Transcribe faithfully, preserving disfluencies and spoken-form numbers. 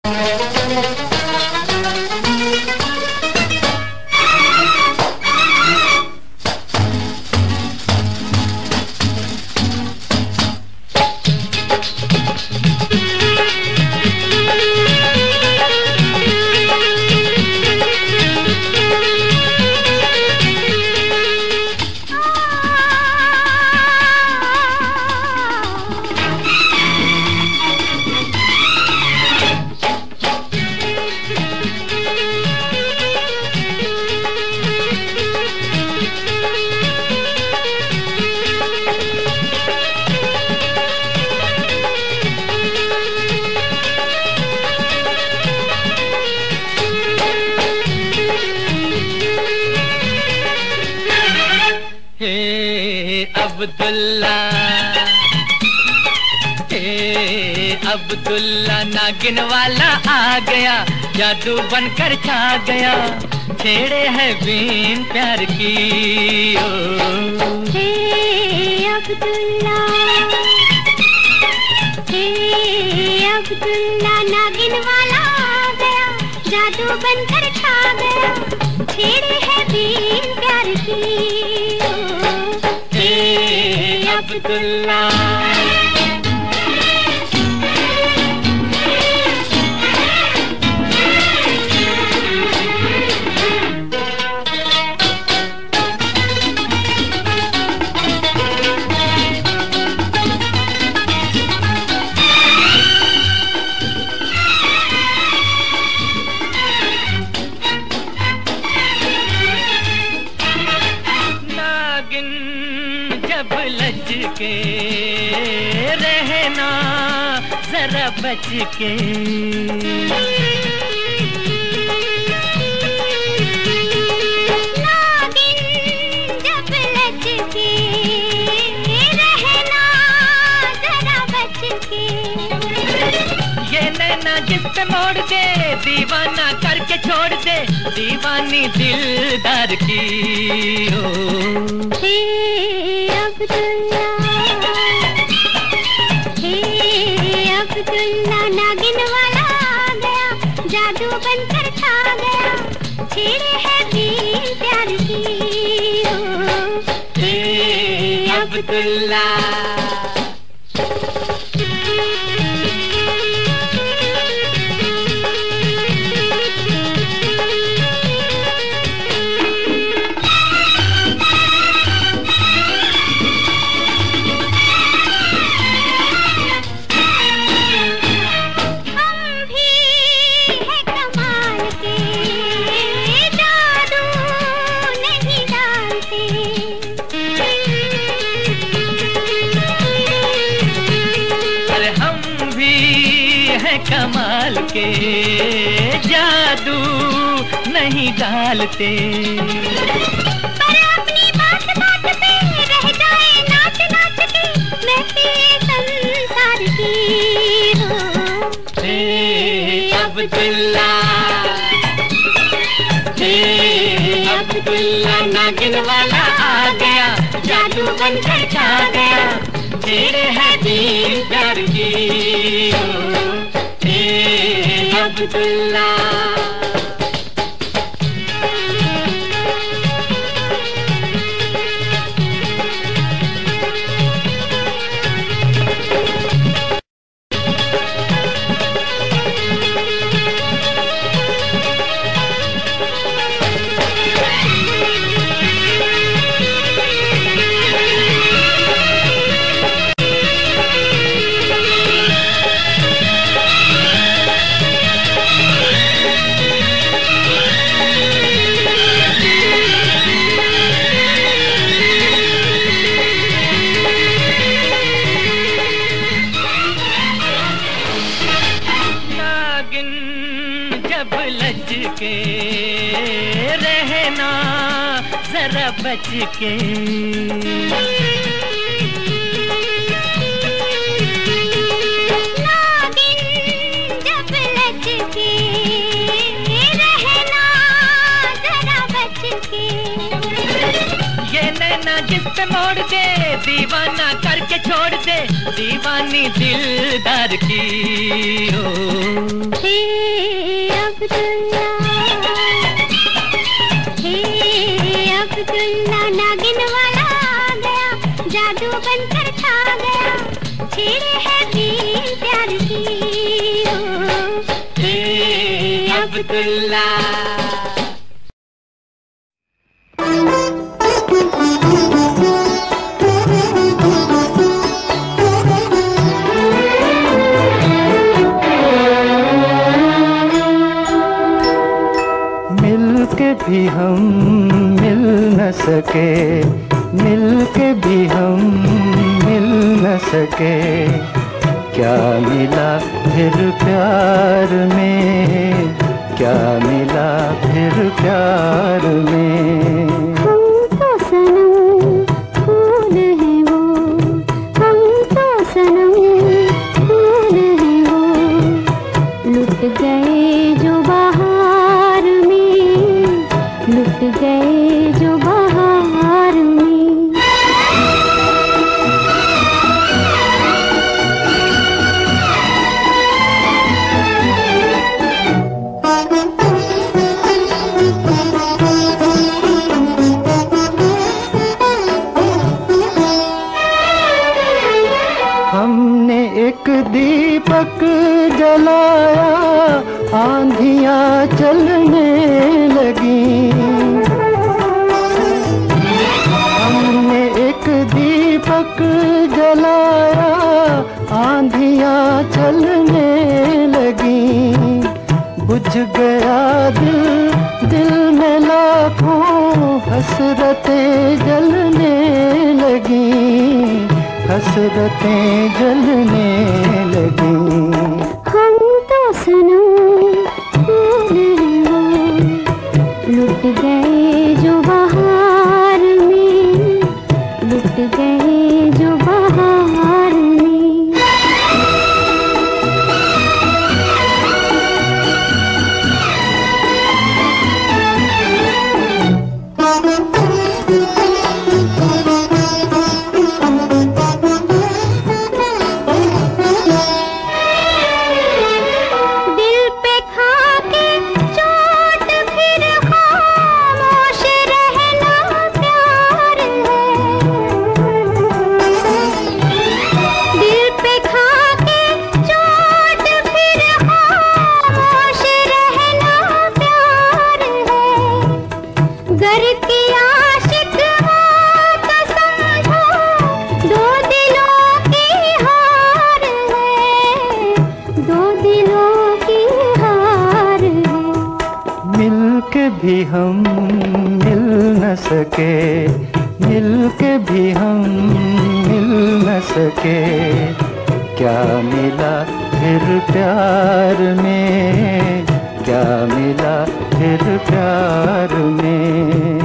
अब्दुल्ला हे अब्दुल्ला नागिन वाला आ गया, जादू बनकर छा गया, छेड़े है बीन प्यार की। ओ हे अब्दुल्ला हे अब्दुल्ला नागिन वाला आ गया, जादू बनकर छा गया, छेड़े है बीन प्यार की। अब्दुल्ला नागिन जब लज के रहना जरा बच के, नागिन जब लज के रहना जरा बच के, ये नैना जिस पे मोड़ दे दीवाना करके छोड़ दे, दीवानी दिलदार की। ओ हे अब्दुल्ला हे अब्दुल्ला नागिन वाला आ गया, जादू बनकर छा गया, छेड़े है बीन प्यार की। ओ हे अब्दुल्ला कमाल के, जादू नहीं डालते, पर अपनी बात बात पे रह जाए नाच नाच के, महफिल संसार की। हो हे अब्दुल्ला हे अब्दुल्ला नागिन वाला आ गया, जादू बनकर छा गया, छेड़े है बीन प्यार की। अब्दुल्ला जब लज के रहना जरा बच के, नागिन जब लज के रहना जरा बच के, ये नैना जिस पे मोड़ दे दीवाना करके छोड़ दे, दीवानी दिल दिलदार की। ओ हे अब्दुल्ला, हे अब्दुल्ला, नागिन वाला आ गया, जादू बनकर छा गया, छेड़े है बीन प्यार की। ओ हे अब्दुल्ला। भी हम मिल न सके, मिल के भी हम मिल न सके, क्या मिला फिर प्यार में, क्या मिला फिर प्यार में। हम तो सनम फूल हैं वो, हम तो सनम फूल हैं वो, लुट गए जो बहार में, लुट गए जो बहार में। हमने एक दीपक जलाया, आंधियां चलने लगी। हमने एक दीपक जलाया, आंधियां चलने लगी। बुझ गया दिल, दिल में लाखों हसरतें जलने लगी, हसरतें जलने लगी। हम तो सनम फूल हैं वो, लुट गए जो बहार में, लुट गए जो बहार में। भी हम मिल न सके, मिल के भी हम मिल न सके, क्या मिला फिर प्यार में, क्या मिला फिर प्यार में।